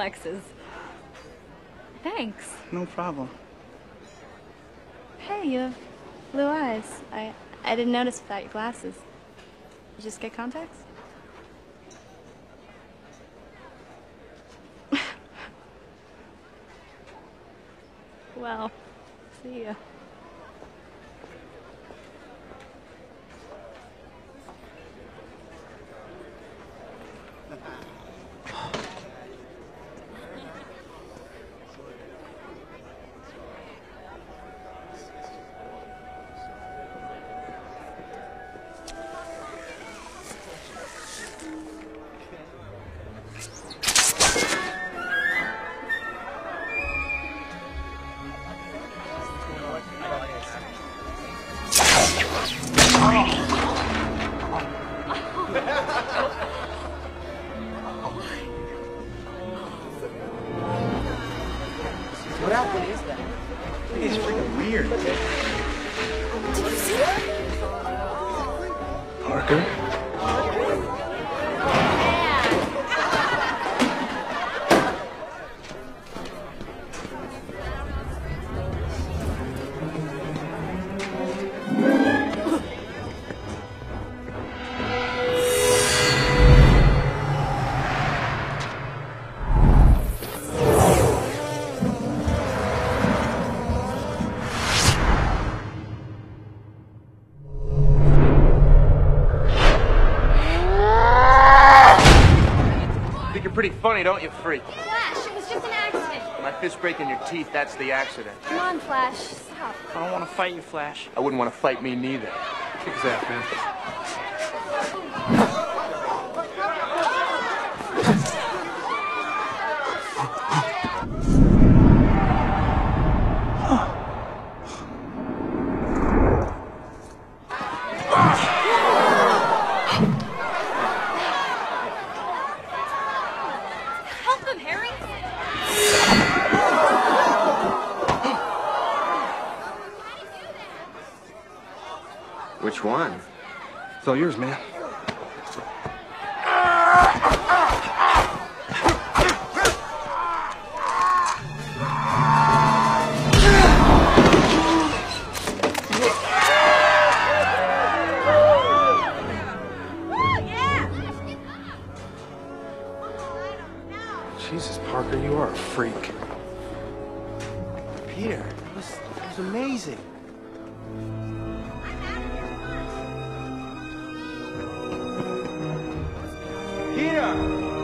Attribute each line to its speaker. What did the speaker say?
Speaker 1: contacts. Thanks.
Speaker 2: No problem.
Speaker 1: Hey, you have blue eyes. I didn't notice without your glasses. You just get contacts? Well, see ya.
Speaker 2: What outfit is that? I think it's freaking weird.
Speaker 1: Did you see that?
Speaker 2: Parker?
Speaker 3: Pretty funny, don't you, freak?
Speaker 1: Flash, it was just an accident.
Speaker 3: My fist breaking your teeth, that's the accident.
Speaker 1: Come on, Flash. Stop.
Speaker 2: I don't want to fight you, Flash.
Speaker 3: I wouldn't want to fight me neither.
Speaker 2: Kick his ass, man.
Speaker 3: Which one?
Speaker 2: It's all yours, man. Jesus, Parker, you are a freak.
Speaker 3: Peter, it was amazing.
Speaker 2: Peter!